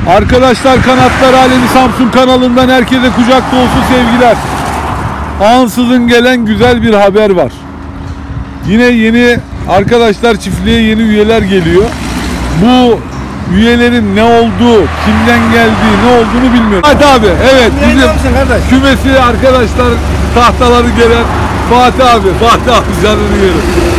Arkadaşlar, Kanatlar Alemi Samsun kanalından herkese kucak dolusu sevgiler. Ansızın gelen güzel bir haber var. Yine yeni arkadaşlar, çiftliğe yeni üyeler geliyor. Bu üyelerin ne olduğu, kimden geldiği, ne olduğunu bilmiyorum. Fatih abi, evet, bizim kümesi arkadaşlar, tahtaları gelen Fatih abi. Fatih abi, canını yerim.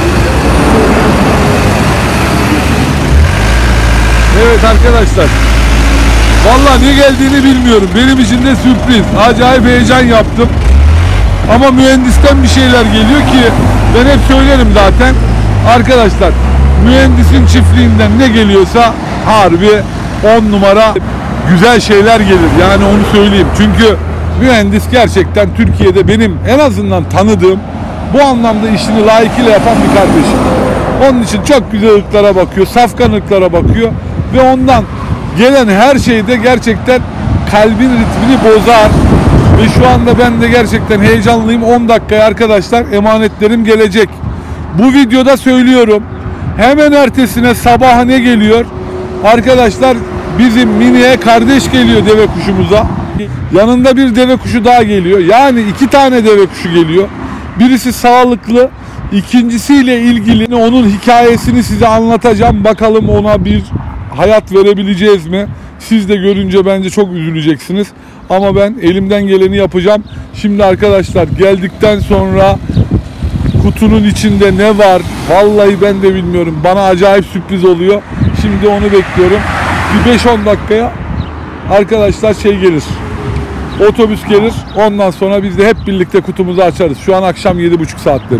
Evet arkadaşlar, vallahi ne geldiğini bilmiyorum. Benim için de sürpriz. Acayip heyecan yaptım. Ama mühendisten bir şeyler geliyor ki ben hep söylerim zaten. Arkadaşlar, mühendisin çiftliğinden ne geliyorsa harbi 10 numara güzel şeyler gelir. Yani onu söyleyeyim. Çünkü mühendis gerçekten Türkiye'de benim en azından tanıdığım, bu anlamda işini layıkıyla yapan bir kardeşim. Onun için çok güzel ırklara bakıyor, safkan ırklara bakıyor ve ondan gelen her şeyde gerçekten kalbin ritmini bozar. Ve şu anda ben de gerçekten heyecanlıyım. 10 dakikaya arkadaşlar emanetlerim gelecek. Bu videoda söylüyorum. Hemen ertesine sabaha ne geliyor? Arkadaşlar, bizim Mini'ye kardeş geliyor deve kuşumuza. Yanında bir deve kuşu daha geliyor. Yani 2 tane deve kuşu geliyor. Birisi sağlıklı. İkincisiyle ilgili onun hikayesini size anlatacağım. Bakalım ona bir hayat verebileceğiz mi? Siz de görünce bence çok üzüleceksiniz. Ama ben elimden geleni yapacağım. Şimdi arkadaşlar, geldikten sonra kutunun içinde ne var? Vallahi ben de bilmiyorum. Bana acayip sürpriz oluyor. Şimdi onu bekliyorum. Bir 5-10 dakikaya arkadaşlar gelir. Otobüs gelir. Ondan sonra biz de hep birlikte kutumuzu açarız. Şu an akşam 7.30 saatleri.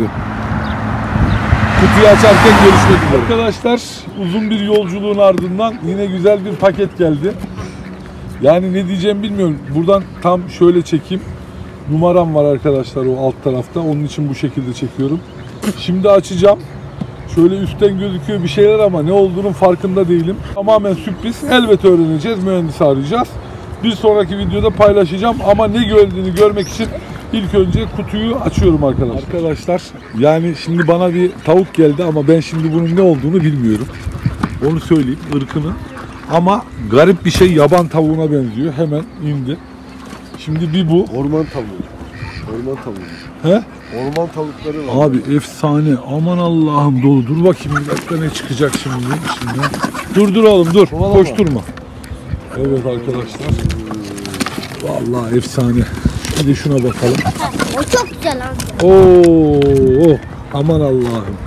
Kutuyu açarken görüşmek üzere. Arkadaşlar, uzun bir yolculuğun ardından yine güzel bir paket geldi. Yani ne diyeceğimi bilmiyorum. Buradan tam şöyle çekeyim. Numaram var arkadaşlar o alt tarafta. Onun için bu şekilde çekiyorum. Şimdi açacağım. Şöyle üstten gözüküyor bir şeyler ama ne olduğunun farkında değilim. Tamamen sürpriz. Elbette öğreneceğiz. Mühendisi arayacağız. Bir sonraki videoda paylaşacağım ama ne gördüğünü görmek için ilk önce kutuyu açıyorum arkadaşlar. Arkadaşlar, yani şimdi bana bir tavuk geldi ama ben şimdi bunun ne olduğunu bilmiyorum. Onu söyleyeyim, ırkını. Ama garip bir şey, yaban tavuğuna benziyor. Hemen indi. Şimdi bir bu. Orman tavuğu. Orman tavuğu. He? Orman tavukları var. Abi efsane. Aman Allah'ım, dolu. Dur bakayım bir dakika, ne çıkacak şimdi içinden. Dur oğlum, dur. Koşturma. Evet arkadaşlar. Vallahi efsane. Bir de şuna bakalım. O çok güzel amca. Oo, aman Allah'ım.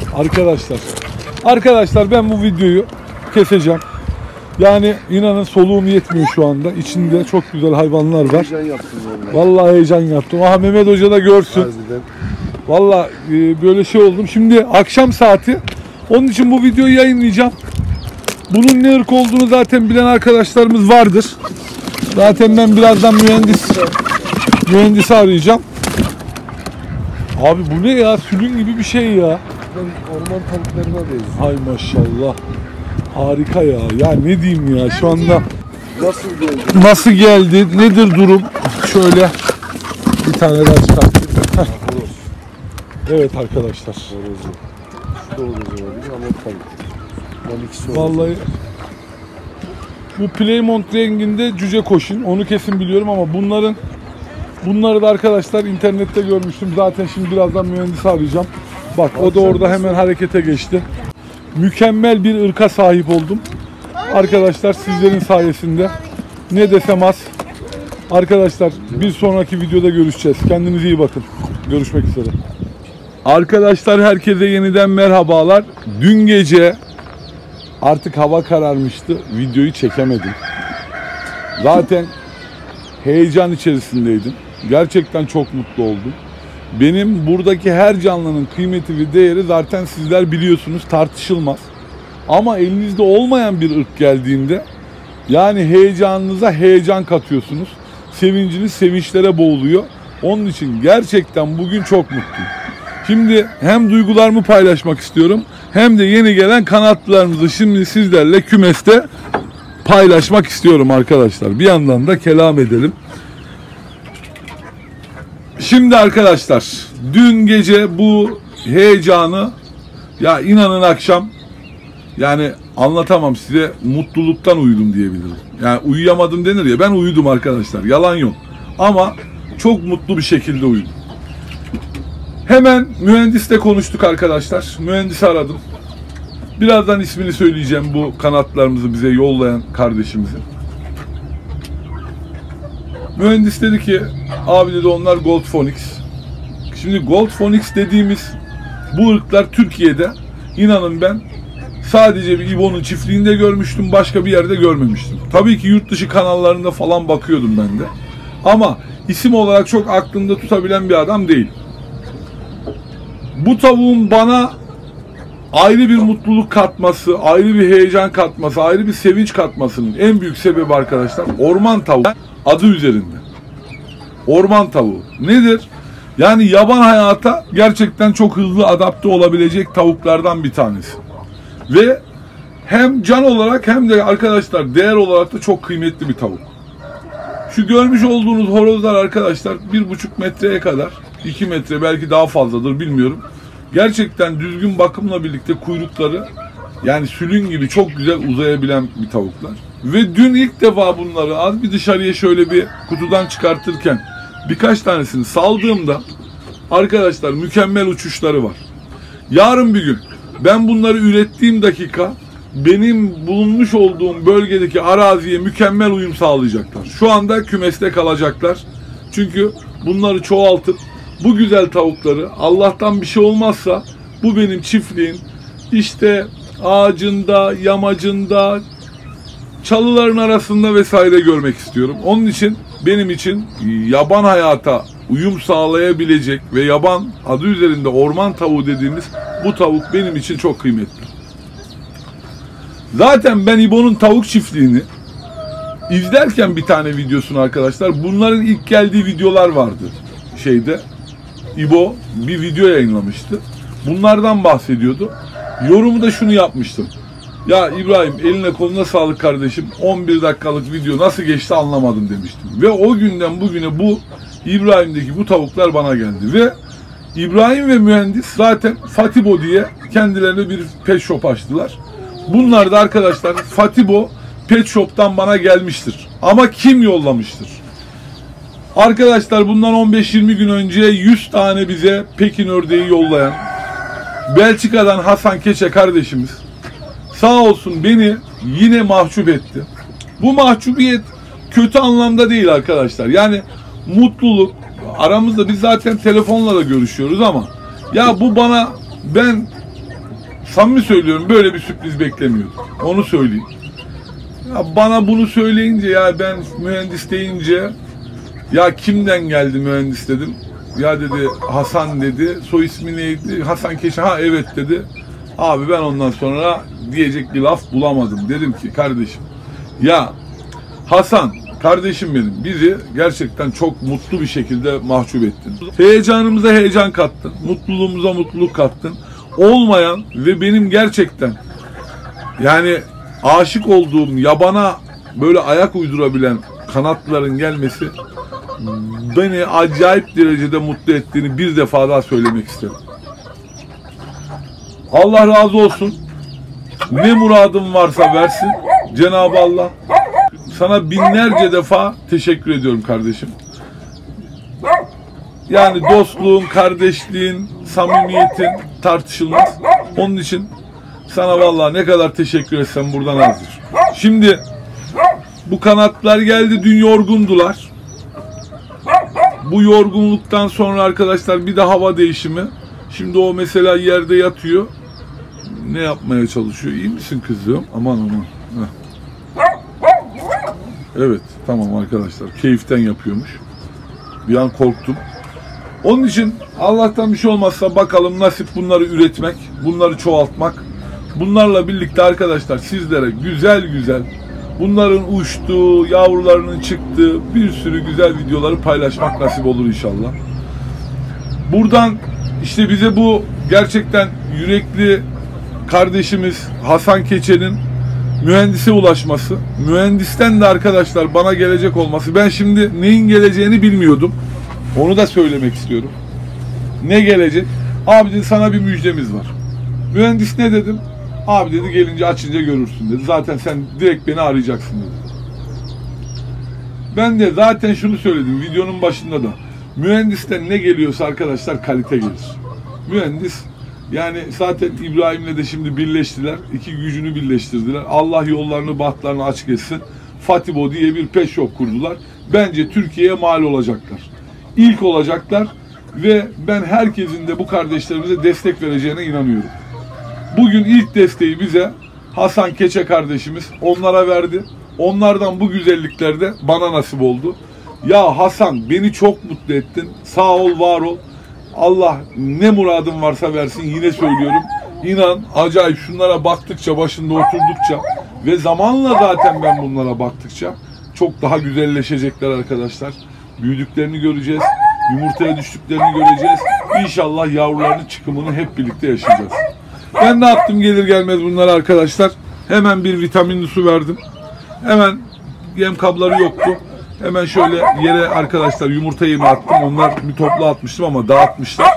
Arkadaşlar ben bu videoyu keseceğim. Yani inanın soluğum yetmiyor şu anda. İçinde çok güzel hayvanlar var. Heyecan yaptım vallahi. Vallahi heyecan yaptım. Aha, Mehmet Hoca da görsün. Harbiden. Vallahi böyle şey oldum. Şimdi akşam saati. Onun için bu videoyu yayınlayacağım. Bunun ne ırk olduğunu zaten bilen arkadaşlarımız vardır. Zaten ben birazdan mühendisi arayacağım. Abi bu ne ya? Sülün gibi bir şey ya. Orman tavuklarına benziyor. Hay maşallah. Harika ya. Ya ne diyeyim ya, şu anda nasıl geldi? Nedir durum? Şöyle bir tane daha çıkartayım. Evet arkadaşlar. Şu da olur ama tavuk. Vallahi bu Plymouth renginde cüce koşun. Onu kesin biliyorum ama bunları da arkadaşlar internette görmüştüm. Zaten şimdi birazdan mühendisi arayacağım. Bak, o da orada hemen harekete geçti. Mükemmel bir ırka sahip oldum. Arkadaşlar, sizlerin sayesinde. Ne desem az. Arkadaşlar, bir sonraki videoda görüşeceğiz. Kendinize iyi bakın. Görüşmek üzere. Arkadaşlar, herkese yeniden merhabalar. Dün gece artık hava kararmıştı. Videoyu çekemedim. Zaten heyecan içerisindeydim. Gerçekten çok mutlu oldum. Benim buradaki her canlının kıymeti ve değeri zaten sizler biliyorsunuz, tartışılmaz. Ama elinizde olmayan bir ırk geldiğinde yani heyecanınıza heyecan katıyorsunuz. Sevinciniz sevinçlere boğuluyor. Onun için gerçekten bugün çok mutluyum. Şimdi hem duygularımı paylaşmak istiyorum hem de yeni gelen kanatlılarımızı şimdi sizlerle kümeste paylaşmak istiyorum arkadaşlar. Bir yandan da kelam edelim. Şimdi arkadaşlar, dün gece bu heyecanı, ya inanın akşam, yani anlatamam size, mutluluktan uyudum diyebilirim. Yani uyuyamadım denir ya, ben uyudum arkadaşlar, yalan yok. Ama çok mutlu bir şekilde uyudum. Hemen mühendisle konuştuk arkadaşlar. Mühendisi aradım. Birazdan ismini söyleyeceğim, bu kanatlarımızı bize yollayan kardeşimizin. Mühendis dedi ki, abi dedi onlar Gold Phoenix. Şimdi Gold Phoenix dediğimiz bu ırklar Türkiye'de, inanın ben sadece bir İbo'nun çiftliğinde görmüştüm, başka bir yerde görmemiştim. Tabii ki yurt dışı kanallarında falan bakıyordum ben de. Ama isim olarak çok aklımda tutabilen bir adam değil. Bu tavuğun bana ayrı bir mutluluk katması, ayrı bir heyecan katması, ayrı bir sevinç katmasının en büyük sebebi arkadaşlar, orman tavuğu adı üzerinde. Orman tavuğu nedir? Yani yaban hayata gerçekten çok hızlı adapte olabilecek tavuklardan bir tanesi. Ve hem can olarak hem de arkadaşlar değer olarak da çok kıymetli bir tavuk. Şu görmüş olduğunuz horozlar arkadaşlar 1,5 metreye kadar, 2 metre belki daha fazladır bilmiyorum. Gerçekten düzgün bakımla birlikte kuyrukları yani sülün gibi çok güzel uzayabilen bir tavuklar. Ve dün ilk defa bunları az bir dışarıya şöyle bir kutudan çıkartırken birkaç tanesini saldığımda arkadaşlar mükemmel uçuşları var. Yarın bir gün ben bunları ürettiğim dakika benim bulunmuş olduğum bölgedeki araziye mükemmel uyum sağlayacaklar. Şu anda kümeste kalacaklar. Çünkü bunları çoğaltıp bu güzel tavukları, Allah'tan bir şey olmazsa bu benim çiftliğin işte ağacında, yamacında, çalıların arasında vesaire görmek istiyorum. Onun için benim için yaban hayata uyum sağlayabilecek ve yaban adı üzerinde orman tavuğu dediğimiz bu tavuk benim için çok kıymetli. Zaten ben İbo'nun tavuk çiftliğini izlerken bir tane videosunu arkadaşlar, bunların ilk geldiği videolar vardı şeyde. İbo bir video yayınlamıştı. Bunlardan bahsediyordu. Yorumu da şunu yapmıştım. Ya İbrahim eline koluna sağlık kardeşim. 11 dakikalık video nasıl geçti anlamadım demiştim. Ve o günden bugüne bu İbrahim'deki bu tavuklar bana geldi. Ve İbrahim ve mühendis zaten Fatibo diye kendilerine bir pet shop açtılar. Bunlar da arkadaşlar Fatibo pet shop'tan bana gelmiştir. Ama kim yollamıştır? Arkadaşlar bundan 15-20 gün önce 100 tane bize Pekin ördeği yollayan Belçika'dan Hasan Keçe kardeşimiz sağ olsun beni yine mahcup etti. Bu mahcubiyet kötü anlamda değil arkadaşlar. Yani mutluluk aramızda, biz zaten telefonla da görüşüyoruz ama ya bu bana, ben samimi söylüyorum, böyle bir sürpriz beklemiyordum. Onu söyleyeyim. Ya bana bunu söyleyince, ya ben mühendis deyince, ya kimden geldi mühendis dedim. Ya dedi Hasan dedi. Soy ismi neydi? Hasan Keçe. Ha evet dedi. Abi ben ondan sonra diyecek bir laf bulamadım. Dedim ki kardeşim, ya Hasan kardeşim benim, bizi gerçekten çok mutlu bir şekilde mahcup ettin. Heyecanımıza heyecan kattın. Mutluluğumuza mutluluk kattın. Olmayan ve benim gerçekten yani aşık olduğum yabana böyle ayak uydurabilen kanatların gelmesi beni acayip derecede mutlu ettiğini bir defa daha söylemek isterim. Allah razı olsun. Ne muradın varsa versin Cenab-ı Allah. Sana binlerce defa teşekkür ediyorum kardeşim. Yani dostluğun, kardeşliğin, samimiyetin tartışılmaz. Onun için sana vallahi ne kadar teşekkür etsem buradan azdır. Şimdi bu kanatlar geldi, dün yorgundular. Bu yorgunluktan sonra arkadaşlar bir de hava değişimi. Şimdi o mesela yerde yatıyor. Ne yapmaya çalışıyor? İyi misin kızım? Aman aman. Heh. Evet tamam arkadaşlar. Keyiften yapıyormuş. Bir an korktum. Onun için Allah'tan bir şey olmazsa bakalım nasip bunları üretmek, bunları çoğaltmak. Bunlarla birlikte arkadaşlar sizlere güzel güzel bunların uçtuğu, yavrularının çıktığı bir sürü güzel videoları paylaşmak nasip olur inşallah. Buradan işte bize bu gerçekten yürekli kardeşimiz Hasan Keçe'nin mühendise ulaşması, mühendisten de arkadaşlar bana gelecek olması. Ben şimdi neyin geleceğini bilmiyordum. Onu da söylemek istiyorum. Ne gelecek? Abi dedi, sana bir müjdemiz var. Mühendis ne dedim? Abi dedi gelince açınca görürsün dedi. Zaten sen direkt beni arayacaksın dedi. Ben de zaten şunu söyledim videonun başında da. Mühendisten ne geliyorsa arkadaşlar kalite gelir. Mühendis yani zaten İbrahim'le de şimdi birleştiler. İki gücünü birleştirdiler. Allah yollarını bahtlarını açık etsin. Fatibo diye bir pet shop kurdular. Bence Türkiye'ye mal olacaklar. İlk olacaklar ve ben herkesin de bu kardeşlerimize destek vereceğine inanıyorum. Bugün ilk desteği bize Hasan Keçe kardeşimiz onlara verdi. Onlardan bu güzellikler de bana nasip oldu. Ya Hasan beni çok mutlu ettin. Sağ ol, var ol. Allah ne muradın varsa versin, yine söylüyorum. İnan acayip, şunlara baktıkça, başında oturdukça ve zamanla zaten ben bunlara baktıkça çok daha güzelleşecekler arkadaşlar. Büyüdüklerini göreceğiz. Yumurtaya düştüklerini göreceğiz. İnşallah yavrularının çıkımını hep birlikte yaşayacağız. Ben ne yaptım gelir gelmez bunlara arkadaşlar? Hemen bir vitaminli su verdim. Hemen yem kabları yoktu. Hemen şöyle yere arkadaşlar yumurta yemi attım. Onlar bir toplu atmıştım ama dağıtmışlar.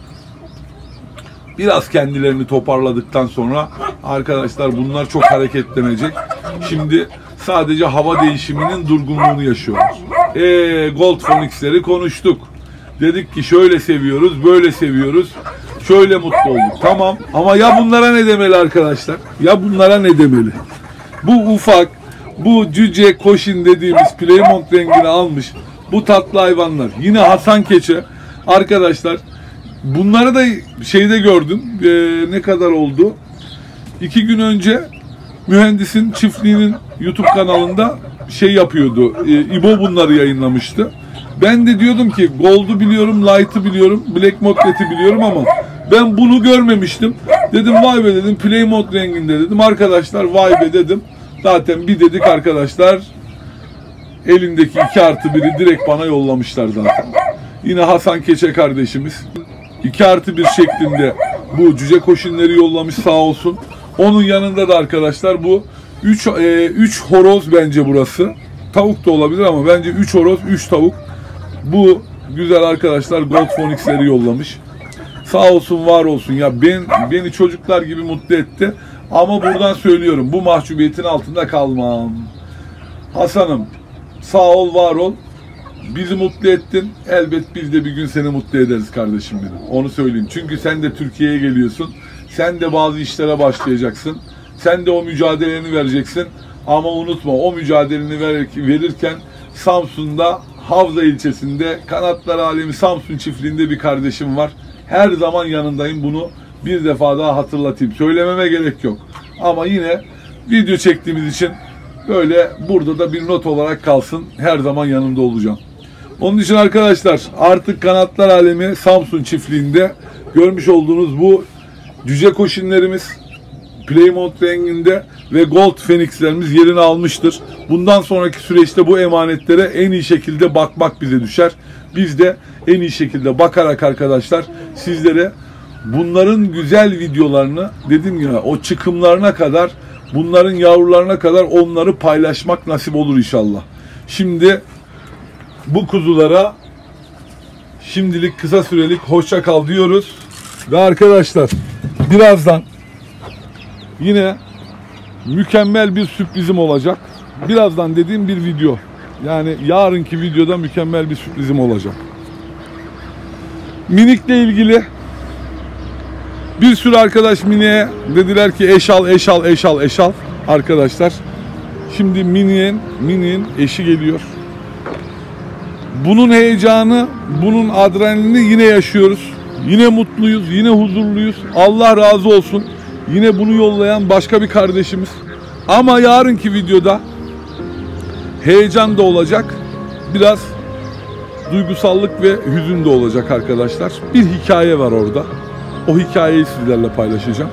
Biraz kendilerini toparladıktan sonra arkadaşlar bunlar çok hareketlenecek. Şimdi sadece hava değişiminin durgunluğunu yaşıyorlar. Gold Phoenix'leri konuştuk. Dedik ki şöyle seviyoruz, böyle seviyoruz. Şöyle mutlu olduk. Tamam ama ya bunlara ne demeli arkadaşlar? Ya bunlara ne demeli? Bu ufak, bu cüce koşin dediğimiz Plymouth rengini almış bu tatlı hayvanlar. Yine Hasan Keçe arkadaşlar. Bunları da şeyde gördüm. Ne kadar oldu? 2 gün önce mühendisin çiftliğinin YouTube kanalında şey yapıyordu. İbo bunları yayınlamıştı. Ben de diyordum ki Gold'u biliyorum, Light'ı biliyorum, Black Mocklet'i biliyorum ama ben bunu görmemiştim. Dedim vay be dedim, Plymouth renginde dedim. Arkadaşlar vay be dedim. Zaten bir dedik arkadaşlar, elindeki 2+1'i direkt bana yollamışlar zaten. Yine Hasan Keçe kardeşimiz 2+1 şeklinde bu cüce koşinleri yollamış sağ olsun. Onun yanında da arkadaşlar bu 3 horoz bence burası. Tavuk da olabilir ama bence 3 horoz 3 tavuk. Bu güzel arkadaşlar Gold Phoenix'leri yollamış. Sağ olsun, var olsun. Ya beni çocuklar gibi mutlu etti. Ama buradan söylüyorum, bu mahcubiyetin altında kalmam. Hasan'ım sağ ol, var ol. Bizi mutlu ettin. Elbet biz de bir gün seni mutlu ederiz kardeşim benim. Onu söyleyeyim. Çünkü sen de Türkiye'ye geliyorsun. Sen de bazı işlere başlayacaksın. Sen de o mücadeleni vereceksin. Ama unutma, o mücadeleni verirken Samsun'da Havza ilçesinde Kanatlar Alemi Samsun çiftliğinde bir kardeşim var. Her zaman yanındayım, bunu bir defa daha hatırlatayım. Söylememe gerek yok. Ama yine video çektiğimiz için böyle burada da bir not olarak kalsın. Her zaman yanımda olacağım. Onun için arkadaşlar artık Kanatlar Alemi Samsun çiftliğinde görmüş olduğunuz bu cüce koşinlerimiz Plymouth renginde ve Gold Phoenix'lerimiz yerini almıştır. Bundan sonraki süreçte bu emanetlere en iyi şekilde bakmak bize düşer. Biz de en iyi şekilde bakarak arkadaşlar sizlere bunların güzel videolarını, dedim ya, o çıkımlarına kadar, bunların yavrularına kadar onları paylaşmak nasip olur inşallah. Şimdi bu kuzulara şimdilik kısa sürelik hoşça kal diyoruz. Ve arkadaşlar birazdan yine mükemmel bir sürprizim olacak. Birazdan dediğim bir video. Yani yarınki videoda mükemmel bir sürprizim olacak. Minik'le ilgili bir sürü arkadaş Minik'e dediler ki eş al. Arkadaşlar şimdi Minik'in eşi geliyor. Bunun heyecanı, bunun adrenalini yine yaşıyoruz. Yine mutluyuz, yine huzurluyuz. Allah razı olsun. Yine bunu yollayan başka bir kardeşimiz. Ama yarınki videoda heyecan da olacak. Biraz duygusallık ve hüzün de olacak arkadaşlar. Bir hikaye var orada. O hikayeyi sizlerle paylaşacağım.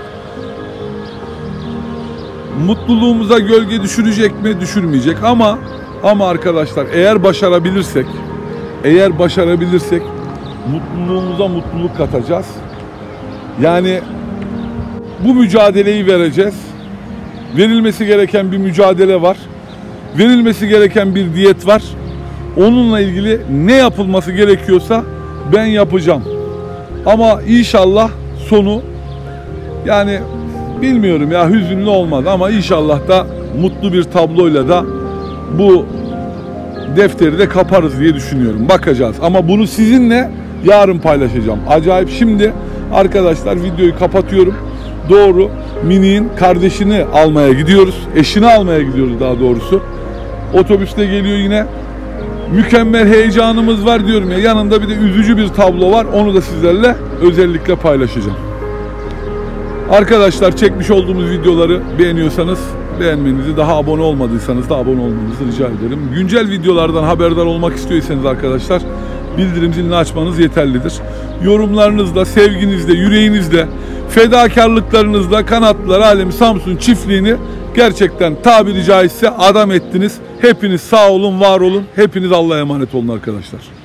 Mutluluğumuza gölge düşürecek mi? Düşürmeyecek. Ama arkadaşlar eğer başarabilirsek mutluluğumuza mutluluk katacağız. Yani bu mücadeleyi vereceğiz. Verilmesi gereken bir mücadele var. Verilmesi gereken bir diyet var. Onunla ilgili ne yapılması gerekiyorsa ben yapacağım. Ama inşallah sonu, yani bilmiyorum ya, hüzünlü olmadı ama inşallah da mutlu bir tabloyla da bu defteri de kaparız diye düşünüyorum. Bakacağız ama bunu sizinle yarın paylaşacağım. Acayip. Şimdi arkadaşlar videoyu kapatıyorum. Doğru Mini'nin kardeşini almaya gidiyoruz. Eşini almaya gidiyoruz daha doğrusu. Otobüste geliyor yine. Mükemmel heyecanımız var diyorum ya. Yanında bir de üzücü bir tablo var. Onu da sizlerle özellikle paylaşacağım. Arkadaşlar çekmiş olduğumuz videoları beğeniyorsanız beğenmenizi, daha abone olmadıysanız da abone olmanızı rica ederim. Güncel videolardan haberdar olmak istiyorsanız arkadaşlar bildirim zilini açmanız yeterlidir. Yorumlarınızla, sevginizle, yüreğinizle, fedakarlıklarınızla Kanatlılar Alemi Samsun çiftliğini gerçekten tabiri caizse adam ettiniz. Hepiniz sağ olun, var olun. Hepiniz Allah'a emanet olun arkadaşlar.